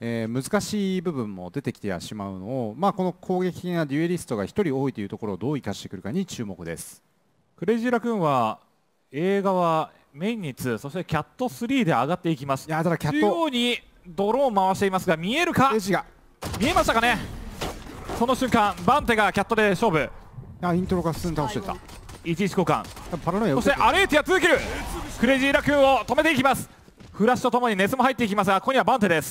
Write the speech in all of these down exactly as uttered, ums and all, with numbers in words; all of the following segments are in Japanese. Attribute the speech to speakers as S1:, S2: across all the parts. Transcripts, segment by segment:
S1: えー、難しい部分も出てきてしまうのを、まあ、この攻撃的なデュエリストがひとり多いというところをどう生かしてくるかに注目です。
S2: クレイジーラクーンは映画はメインにに、そしてキャットスリーで上がっていきます。
S1: いやただキャット
S2: 中央にドローン回していますが、見えるか。
S1: レジが
S2: 見えましたかね。その瞬間バンテがキャットで勝負。
S1: あイントロが進んで倒していった。
S2: いちいち交換。
S1: パラノイア
S2: そしてアレーティア続ける。クレイジーラクーンを止めていきます。フラッシュとともに熱も入っていきますが、ここにはバンテです。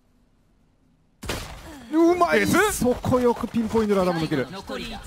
S1: うまい。
S2: S？
S1: そこよくピンポイントでアダム抜ける。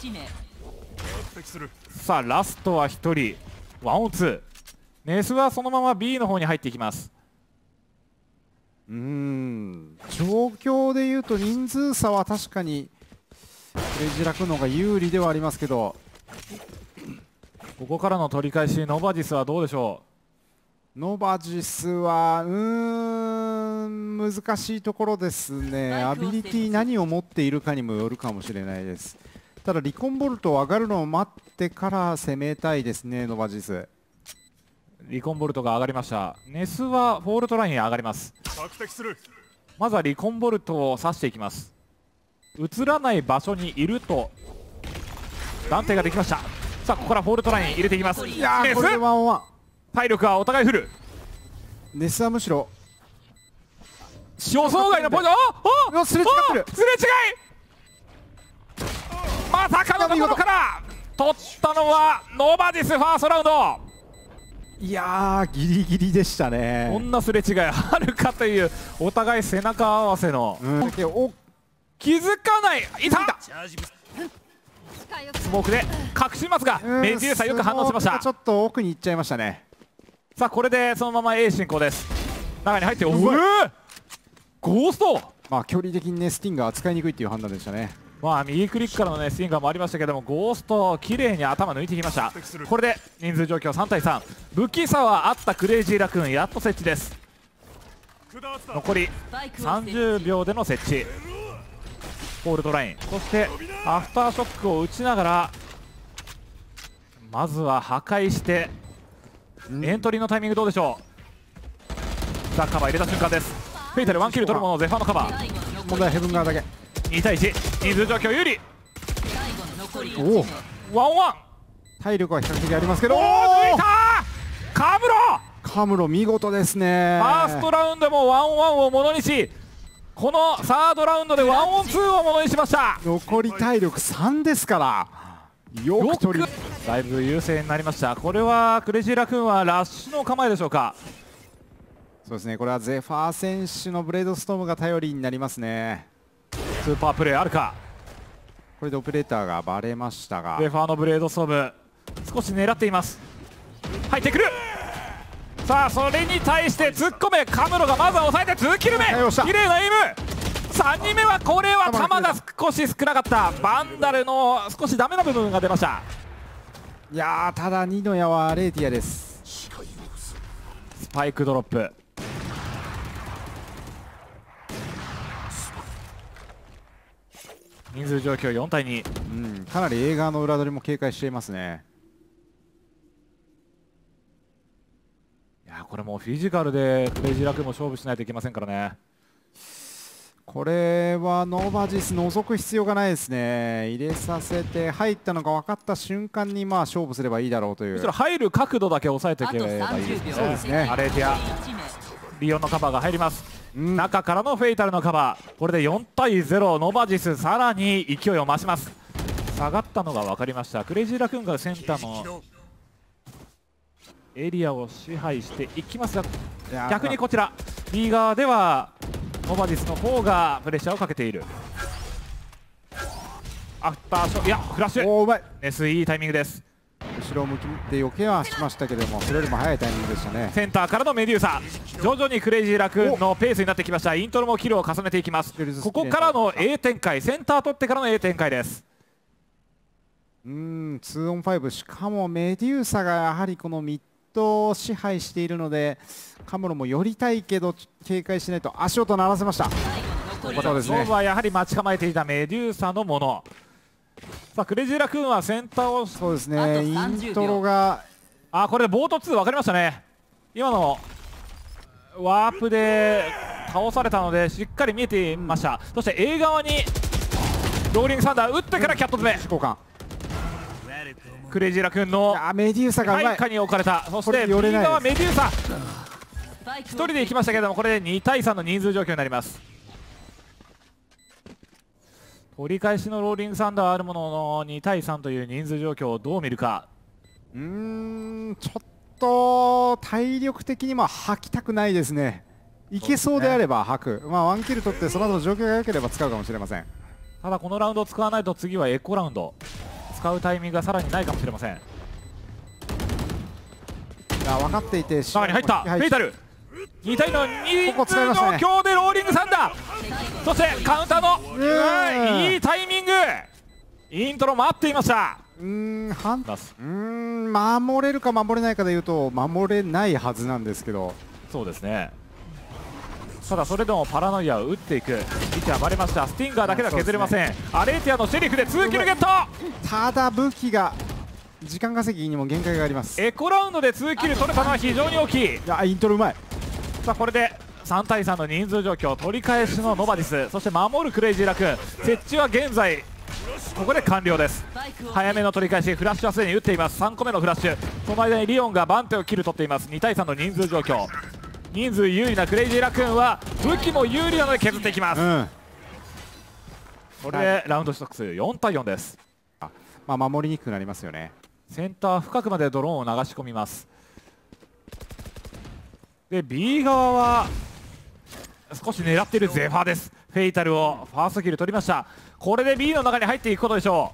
S2: さあラストはひとり、ワンオンツー。ネスはそのまま ビー の方に入っていきます。
S1: うーん状況でいうと人数差は確かにクレイジーラクーンの方が有利ではありますけど、
S2: ここからの取り返し、ノバジスはどうでしょ
S1: ノバジスはうーん難しいところですね。アビリティ何を持っているかにもよるかもしれないです。ただリコンボルト上がるのを待ってから攻めたいですね、ノバジス。
S2: う。リコンボルトが上がりました。ネスはフォールトラインに上がります。まずはリコンボルトを刺していきます。映らない場所にいると断定ができました。さあここからフォールトライン入れていきます。
S1: いや
S2: ネス
S1: ーこれでワンオンワン。
S2: 体力はお互いフル。
S1: ネスはむしろ
S2: 予想外のポイント。
S1: うわすれ違ってる。
S2: すれ違い。まさかのところから取ったのはノバジス。ファーストラウンド。
S1: いやーギリギリでしたね。
S2: こんなすれ違いあるかという、お互い背中合わせの、
S1: うん、お
S2: 気づかない。いた。スモークで隠しますが、メデューサよく反応しました。
S1: ちょっと奥に行っちゃいましたね。
S2: さあこれでそのまま A 進行です。中に入っておうゴースト。
S1: まあ距離的にねスティンガー扱いにくいっていう判断でしたね。
S2: まあ右クリックからのねスティンガーもありましたけども、ゴースト綺麗に頭抜いてきました。これで人数状況さんたいさん。武器差はあったクレイジーラクーン、やっと設置です。残りさんじゅうびょうでの設置。ホールドライン、そしてアフターショックを打ちながらまずは破壊して、うん、エントリーのタイミングどうでしょう。ザ・カバー入れた瞬間です。フェイタルワンキル取るものゼファーのカバー。
S1: 問題はヘブン側だけ。
S2: にたいいち、人数状況有利。
S1: おお
S2: ワンワン。
S1: 体力は比較的ありますけど、
S2: おお抜いた。カムロ
S1: カムロ見事ですね。
S2: ファーストラウンドもワンワンをものにし、このサードラウンドでワンオンツーをものにしました。
S1: 残り体力さんですから、よく取り
S2: だいぶ優勢になりました。これはクレイジーラクーンはラッシュの構えでしょうか。
S1: そうですね、これはゼファー選手のブレードストームが頼りになりますね。
S2: スーパープレーあるか。
S1: これでオペレーターがバレましたが、
S2: ゼファーのブレードストーム少し狙っています。入ってくる。さあそれに対して突っ込め。カムロがまずは抑えてにキル目。綺麗なエイム。さんにんめはこれは球が少し少なかった。バンダルの少しダメな部分が出ました。
S1: いやーただにの矢はレーティアです。
S2: スパイクドロップ。人数状況よんたいに。
S1: うん、かなり映画の裏取りも警戒していますね。
S2: いやこれもうフィジカルでクレイジーラクーンも勝負しないといけませんからね。
S1: これはノーバジス覗く必要がないですね。入れさせて入ったのが分かった瞬間にまあ勝負すればいいだろうという。
S2: むしろ入る角度だけ押さえていけばいいですね。
S1: そうですね。
S2: アレーティアリオンのカバーが入ります。うん、中からのフェイタルのカバー。これでよんたいゼロ。ノバジスさらに勢いを増します。下がったのが分かりました。クレイジーラクーンがセンターのエリアを支配していきますが、逆にこちら B 側ではノバジスの方がプレッシャーをかけている。アフターショット、いやフラッシュ。
S1: おーうまい。
S2: ネスいいタイミングです。
S1: 後ろを向きで避けはしましたけども、それよりも早いタイミングでしたね。
S2: センターからのメデューサ。徐々にクレイジーラクーンのペースになってきました。イントロもキルを重ねていきます。ここからの A 展開、センター取ってからの A 展開です。
S1: うーん、ツーオンファイブ、しかもメデューサがやはりこのミッドを支配しているので、カムロも寄りたいけど警戒しないと。足音鳴らせました。
S2: そうですね。勝負はやはり待ち構えていたメデューサのもの。さあクレイジーラクーンはセンターを、
S1: そうですね、イントロが、
S2: あこれでボートツー分かりましたね。今のワープで倒されたのでしっかり見えていました、うん、そして A 側にローリングサンダー打ってからキャット詰め、交換クレイジーラクーンの
S1: メデューサが
S2: 配下に置かれた。そして B 側メデューサひとりで行きましたけれども、これでにたいさんの人数状況になります。取り返しのローリングサンダーあるもののにたいさんという人数状況をどう見るか。
S1: うーん、ちょっと体力的にも吐きたくないですね。いけそうであれば吐く、まあ、ワンキル取ってその後状況が良ければ使うかもしれません。
S2: ただこのラウンドを使わないと次はエコラウンド使うタイミングがさらにないかもしれません。
S1: いや分かっていて
S2: 中に入ったフェイタルにたいの人数の強でローリングサンダー、そしてカウンターのいいタイミング、イントロ待っていました。
S1: うーんはんうーん守れるか守れないかでいうと守れないはずなんですけど、
S2: そうですね。ただそれでもパラノイアを打っていく位置は割れました。スティンガーだけでは削れません、ね、アレーティアのシェリフでツーキルゲット。
S1: ただ武器が時間稼ぎにも限界があります。
S2: エコラウンドでツーキル取れたのは非常に大きい。
S1: いやイントロうまい。
S2: さあこれでさんたいさんの人数状況、取り返しのノバディス、そして守るクレイジーラクーン、設置は現在ここで完了です。早めの取り返し、フラッシュはすでに打っています。さんこめのフラッシュ、その間にリオンがバンテをキル取っています。にたいさんの人数状況、人数有利なクレイジーラクーンは武器も有利なので削っていきます、うん、これでラウンド取得数よんたいよんです。
S1: あ、まあ、守りにくくなりますよね。
S2: センター深くまでドローンを流し込みます。で B 側は少し狙っているゼファーです。フェイタルをファーストキル取りました。これで B の中に入っていくことでしょ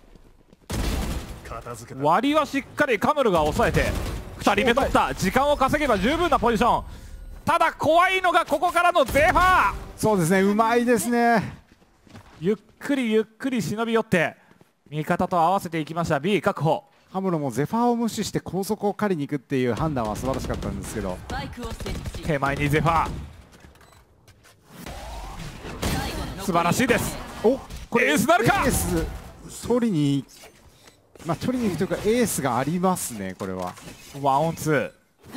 S2: う。割りはしっかりカムルが抑えてふたりめ取った。時間を稼げば十分なポジション。ただ怖いのがここからのゼファー。
S1: そうですね、うまいですね。
S2: ゆっくりゆっくり忍び寄って味方と合わせていきました。 B 確保。
S1: ハムロもゼファーを無視して高速を狩りに行くっていう判断は素晴らしかったんですけど、
S2: 手前にゼファー素晴らしいです。
S1: おこれ
S2: エースなるか。
S1: エース取りに、まあ、取りに行くというかエースがありますね。これは
S2: ワンオンツー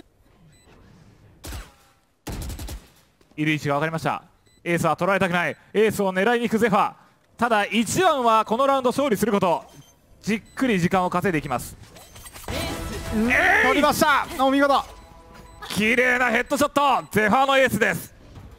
S2: いる位置が分かりました。エースは取られたくない。エースを狙いに行くゼファー。ただいちばんはこのラウンド勝利すること、じっくり時間を稼いでいきます。
S1: えー、取りました。お見事。
S2: 綺麗なヘッドショット、ゼファーのエースです。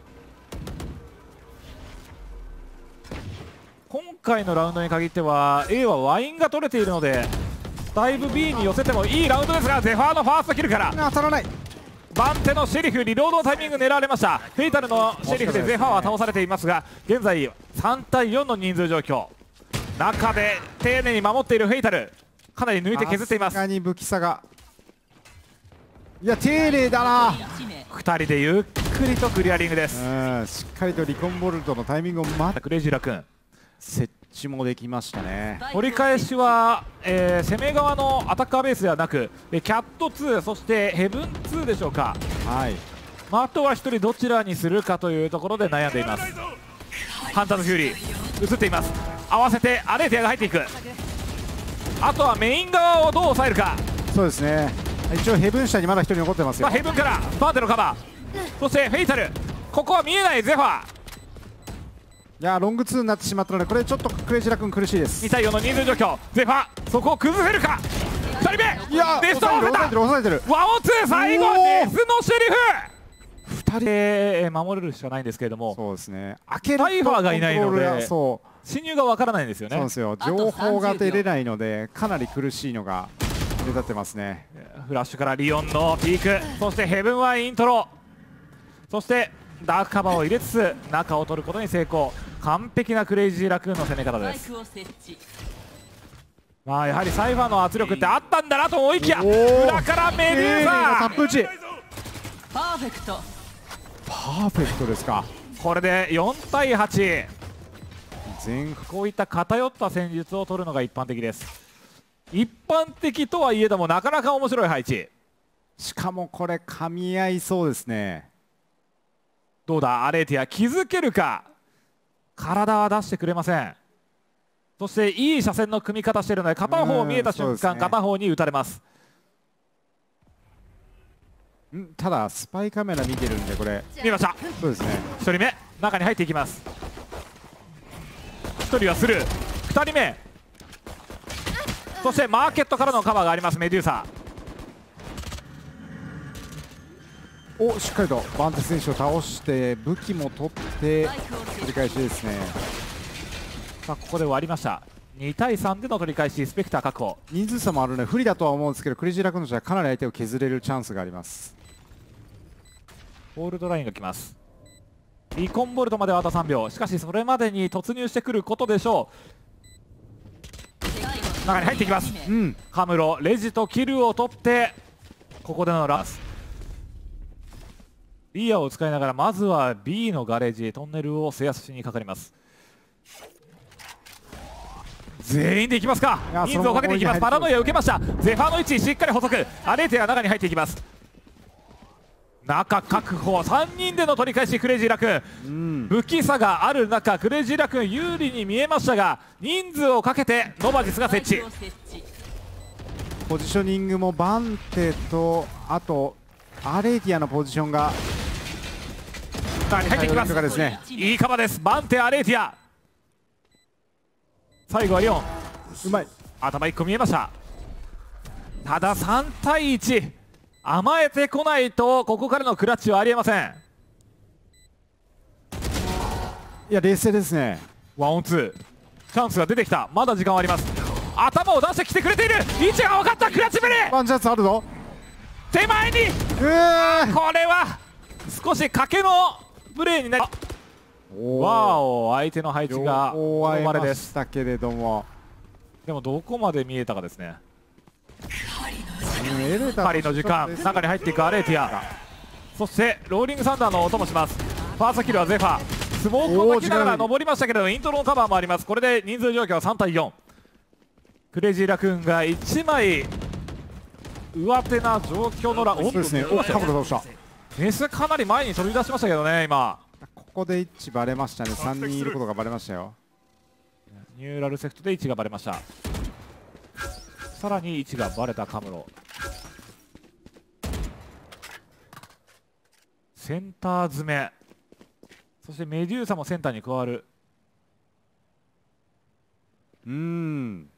S2: 今回のラウンドに限っては A はワインが取れているのでだいぶ B に寄せてもいいラウンドですが、ゼファーのファーストキルから
S1: 当たらない。
S2: バンテのシェリフ、リロードのタイミング狙われました。フェイタルのシェリフでゼファーは倒されていますが、現在さんたいよんの人数状況、中で丁寧に守っているフェイタル、かなり抜いて削っています。
S1: さすがに武器差が、いや丁寧だな。
S2: ふたりでゆっくりとクリアリングです。
S1: うん、しっかりとリコンボルトのタイミングを待って
S2: クレイジーラクーン
S1: 設置もできましたね。
S2: 取り返しは、えー、攻め側のアタッカーベースではなくキャットツー、そしてヘブンツーでしょうか。
S1: はい、
S2: まあ、あとはひとりどちらにするかというところで悩んでいます。ハンターズフューリー映っています。合わせてアレーティアが入っていく。あとはメイン側をどう抑えるか。
S1: そうですね、一応ヘブン下にまだひとり残ってますよ。
S2: まあ、ヘブンからバーテのカバー、そしてフェイタル、ここは見えないゼファー。
S1: いやロングツーになってしまったので、これちょっとクレイジーラ君苦しいです。
S2: にたいよんの人数状況、ゼファーそこを崩せるか。ふたりめ、
S1: いや
S2: デストを抑えた。
S1: 抑えてる。
S2: ワンオンツー、最後はデスのシェリフふたりで守れるしかないんですけれども、
S1: そうですね、開ける
S2: サイファーがいないので
S1: そう
S2: 侵入がわからないんですよね。
S1: そうですよ、情報が出れないのでかなり苦しいのが目立ってますね。
S2: フラッシュからリオンのピーク、そしてヘブンはイントロ、そしてダークカバーを入れつつ中を取ることに成功。完璧なクレイジーラクーンの攻め方です。まあやはりサイファーの圧力ってあったんだなと思いきや、裏からメデューサ
S1: タップ打ち、
S3: パーフェクト
S1: パーフェクトですか。
S2: これでよんたいはち。
S1: 全
S2: こういった偏った戦術を取るのが一般的です。一般的とはいえどもなかなか面白い配置。
S1: しかもこれ噛み合いそうですね。
S2: どうだアレーティア、気づけるか。体は出してくれません。そしていい車線の組み方しているので片方見えた瞬間、ね、片方に打たれます。
S1: んただスパイカメラ見てるんでこれ
S2: 見ました。
S1: そうですね。
S2: ひとりめ中に入っていきます。ひとりはスルー、ふたりめ、そしてマーケットからのカバーがありますメデューサ。
S1: おしっかりとバンテ選手を倒して武器も取って取り返しですね。
S2: さあここで終わりました。にたいさんでの取り返し、スペクター確保。
S1: 人数差もあるので不利だとは思うんですけど、クレイジーラクーンとしてはかなり相手を削れるチャンスがあります。
S2: ホールドラインが来ます。リコンボルトまではあとさんびょう、しかしそれまでに突入してくることでしょう。中に入っていきます。
S1: うん、
S2: カムロレジとキルを取ってここでのラスリアを使いながらまずは B のガレージトンネルを制圧しにかかります。全員でいきますか。人数をかけていきます。パラノイア受けました。ゼファーの位置しっかり補足、アレーテが中に入っていきます。中確保、さんにんでの取り返しクレイジーラクーン、うん、武器差がある中クレイジーラクーン有利に見えましたが人数をかけてノバジスが設置。
S1: ポジショニングもバンテとあとアレーティアのポジションが
S2: 中に入っていきます。
S1: ですね、
S2: いいカバーです。バンテアレーティア、最後はリオン、
S1: うまい。
S2: 頭いっこ見えました。たださんたいいち、甘えてこないとここからのクラッチはありえません。
S1: いや冷静ですね。
S2: ワンオンツーチャンスが出てきた。まだ時間はあります。頭を出してきてくれている。位置が分かった。クラッチプレー
S1: ワンチャンスあるぞ。
S2: 手前に、
S1: うー
S2: これは少し賭けのプレーになり、わお相手の配置が大荒れです。
S1: したけれども
S2: でもどこまで見えたかですね。
S1: エ
S2: パリの時間、中に入っていくアレーティア、そしてローリングサンダーの音もします。ファーストキルはゼファー、スモークを巻きながら登りましたけれどもイントロのカバーもあります。これで人数状況はさんたいよん、クレイジーラクーンがいちまい上手な状況のラ
S1: そうですね。おカムロ倒した。
S2: メスかなり前に飛び出しましたけどね。今
S1: ここで位置バレましたね。さんにんいることがバレましたよ。
S2: ニューラルセクトで位置がバレました。さらに位置がバレたカムロ、センター詰め、そしてメデューサもセンターに加わる。
S1: うーん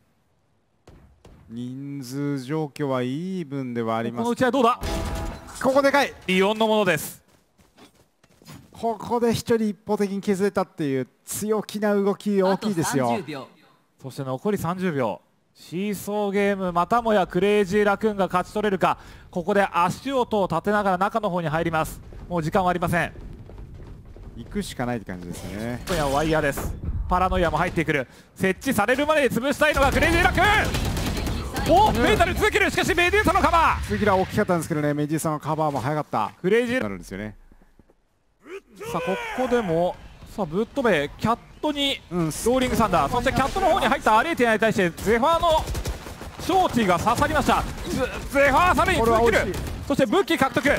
S1: 人数状況はイーブンではあります。
S2: この打ち合いどうだ。
S1: ここでかい。
S2: リオンのものです。
S1: ここで一人一方的に削れたっていう強気な動き大きいですよ。
S2: そして残りさんじゅうびょう、シーソーゲーム、またもやクレイジーラクーンが勝ち取れるか。ここで足音を立てながら中の方に入ります。もう時間はありません。
S1: 行くしかないって感じですね。
S2: 今夜はワイヤーです。パラノイアも入ってくる。設置されるまでに潰したいのがクレイジーラクーン。お、メイタル続ける。しかしメデューサのカバー、
S1: 次は大きかったんですけどね。メデューサのカバーも早かった。
S2: クレイジー
S1: なるんですよね。
S2: さあここでもさあぶっ飛べキャットに
S1: うん、
S2: ローリングサンダー、そしてキャットの方に入ったアレーティアに対してゼファーのショーティーが刺さりました。ゼファーさらに続ける。そして武器獲得。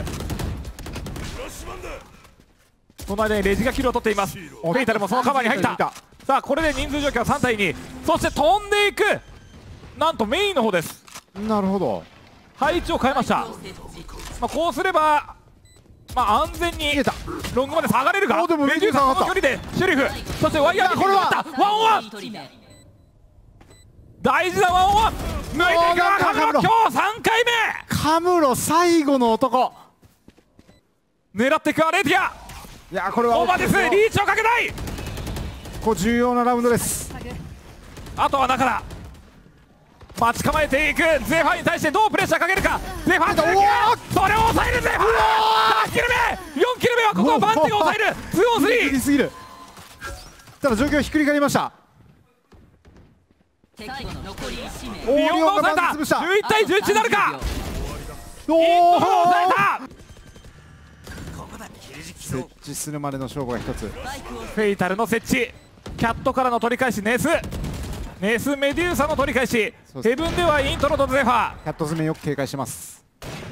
S2: その間にレジがキルを取っています。フェイタルもそのカバーに入った。さあこれで人数状況はさんたいに、そして飛んでいく。なんとメインの方です。
S1: なるほど。
S2: 配置を変えました。まあ、こうすればまあ安全にロングまで下がれるか。
S1: でも
S2: メデューサの距離でシュリフ、そしてワイヤーにこれはワンオンワン、大事なワンオンワン抜いていくわ。カムロ今日さんかいめ。
S1: カムロ最後の男
S2: 狙っていくアレーティア。
S1: いやこれは
S2: オーバーです。リーチをかけたい。
S1: こう重要なラウンドです。
S2: あとは中だ。待ち構えていくゼファーに対してどうプレッシャーかけるか。ゼファーそれを抑えるゼファー。さんキルめ、よんキルめはここはバンテが抑える。ツーオンスリー
S1: ギリすぎる。ただ状況ひっくり返りました。
S2: リオンが抑えた。じゅういちたいじゅういちになるか。
S1: おお
S2: 抑えた。
S1: 設置するまでの勝負が一つ。
S2: フェイタルの設置、キャットからの取り返し、ネスネスメデューサの取り返し、ヘブンではイントロとゼファー。
S1: キャット詰めよく警戒してます。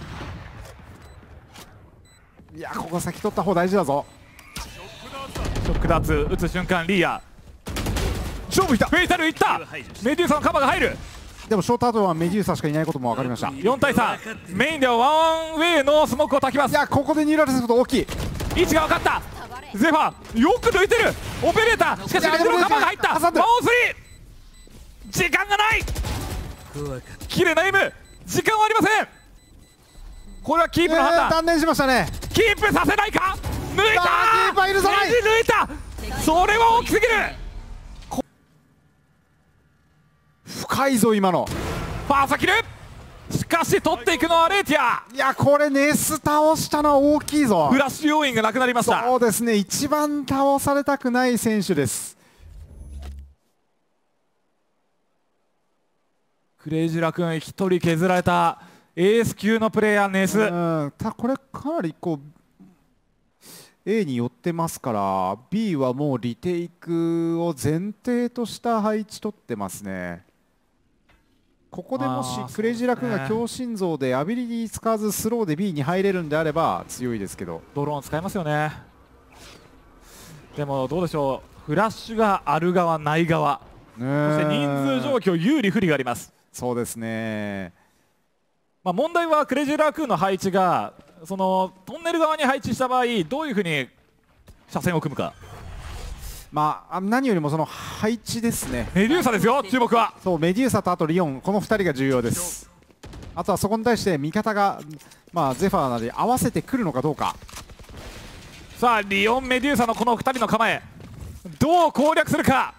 S1: いやここ先取った方大事だぞ。
S2: ショックダーツ打つ瞬間リーア
S1: 勝負いった。
S2: フェイタルいった。メデューサのカバーが入る。
S1: でもショートアウトはメデューサしかいないことも分かりました。
S2: よんたいさん、メインではワンウェイのスモークを焚きます。
S1: いやここでニューラルすること大きい。
S2: 位置が分かった。ゼファーよく抜いてる。オペレーター、しかし水の弾が入った。ワンオンスリー、時間がない。綺麗なエム、時間はありません。これはキープの判断、
S1: えー、断念しましたね。
S2: キープさせないか。抜いたー、
S1: キーパー許さない。
S2: 抜いた。それは大きすぎる。
S1: 深いぞ今の。
S2: ファーストキル、しかし取っていくのはレーティア。
S1: いやこれネス倒したのは大きいぞ。
S2: フラッシュ要因がなくなりました。
S1: そうですね、一番倒されたくない選手です。
S2: クレイジラ君一人削られたエース級のプレイヤーネス。
S1: うんたこれかなりこう A に寄ってますから B はもうリテイクを前提とした配置取ってますね。ここでもしクレイジラ君が強心臓でアビリティ使わずスローで B に入れるんであれば強いですけど、
S2: ドローン使いますよね。でもどうでしょう、フラッシュがある側ない側、そして人数状況有利不利があります。
S1: そうですね、
S2: まあ問題はクレイジーラクーンの配置がそのトンネル側に配置した場合どういうふうに車線を組むか。
S1: まあ何よりもその配置ですね。
S2: メデューサですよ、注目は。
S1: そうメデューサとあとリオン、このふたりが重要です。あとはそこに対して味方が、まあ、ゼファーなり合わせてくるのかどうか。
S2: さあリオンメデューサのこのふたりの構えどう攻略するか。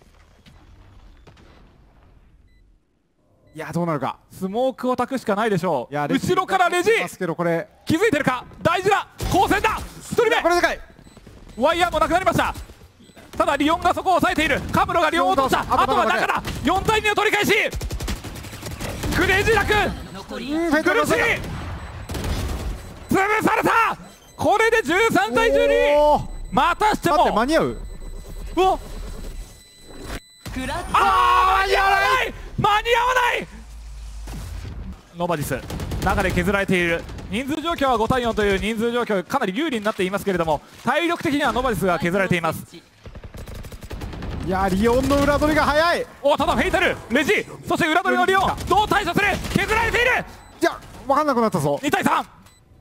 S1: いやどうなるか。
S2: スモークを焚くしかないでしょう。
S1: いや
S2: 後ろからレジ
S1: ますけどこれ
S2: 気づいてるか。大事な交戦だ。ひとりめ
S1: これでかい。
S2: ワイヤーもなくなりました。ただリオンがそこを抑えている。カムロがリオンを落とした。あとは中だ。よんたいにの取り返し。クレイジーラ君苦しい。潰された。これでじゅうさんたいじゅうに。またしても
S1: 待って間に合う。
S2: おあー間に合わない間に合わない。ノバディス中で削られている。人数状況はごたいよんという人数状況かなり有利になっていますけれども体力的にはノバディスが削られています。
S1: いやリオンの裏取りが早い。
S2: おただフェイタルレジそして裏取りのリオンどう対処する。削られている。
S1: いや分かんなくなったぞ。
S2: にたいさん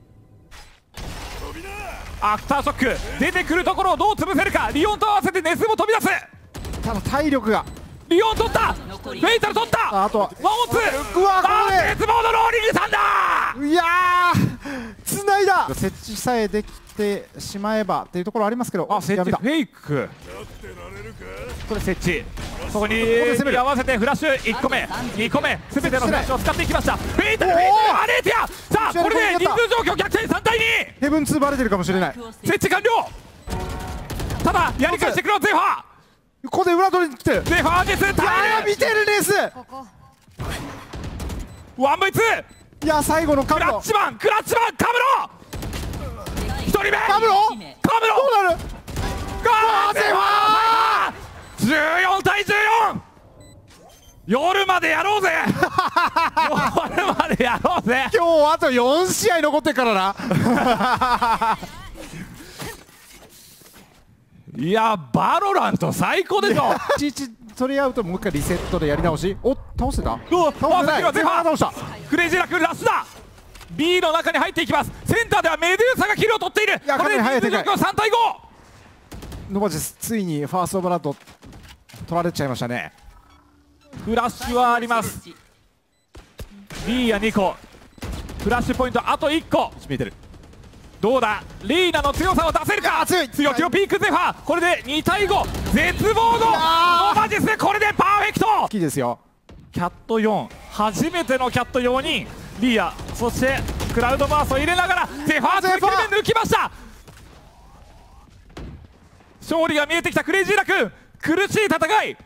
S2: アフターショック出てくるところをどう潰せるか。リオンと合わせてネスも飛び出す。
S1: ただ体力が
S2: リオン取った。フェイタル取った。
S1: あとは
S2: ワンオンツー。
S1: うわここで
S2: 鉄棒のローリングサンダー。
S1: いやーつないだ。設置さえできてしまえばっていうところありますけど、
S2: あ設置フェイク。これ設置そこに合わせてフラッシュいっこめにこめ全てのフラッシュを使っていきました。フェイタルフェイタルアレーティア。さあこれで人数状況逆転さんたいに。
S1: ヘブンツーバレてるかもしれない。
S2: 設置完了。ただやり返してくるゼファー。
S1: ここで裏取りに来てる。
S2: ゼファーです。
S1: いや見てるレース。
S2: ワンブイツー。
S1: いや最後のカ
S2: ク
S1: ムロ
S2: ラッチマンクラッチマンカムロひとりめ
S1: カムロ
S2: カムロ
S1: どうなる。
S2: ガーゼファーじゅうよんたいじゅうよん。夜までやろうぜ夜までやろうぜ。
S1: 今日あとよんしあい残ってるからな。
S2: いやバロラント最高でしょ。
S1: いちいち取り合うともう一回リセットでやり直し。お倒せた。
S2: うわ
S1: 倒せない。
S2: ゼファー
S1: 倒した。
S2: クレイジーラ君ラスだ。 B の中に入っていきます。センターではメデューサがキルを取っている。
S1: や
S2: これで人数状況さんたいご。
S1: ノバジスついにファーストブラッド取られちゃいましたね。
S2: フラッシュはあります。 B やにこフラッシュポイントあといっこ。
S1: 見えてる。
S2: どうだリーナの強さを出せるか。
S1: 強い
S2: 強気のピークゼファー。これでにたいご絶望のノバジス。これでパーフェクト。
S1: 好きですよ。
S2: キャットよん初めてのキャットよにんリーアそしてクラウドバーストを入れながらゼファーズキルで抜きました。勝利が見えてきたクレイジーラ君苦しい戦い。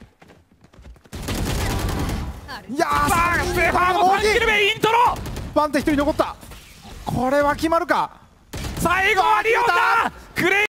S1: いやー
S2: さあゼファーもさんキル目イントロ。
S1: バンテひとり残った。これは決まるか。
S2: 最後はリオンだ。クレイ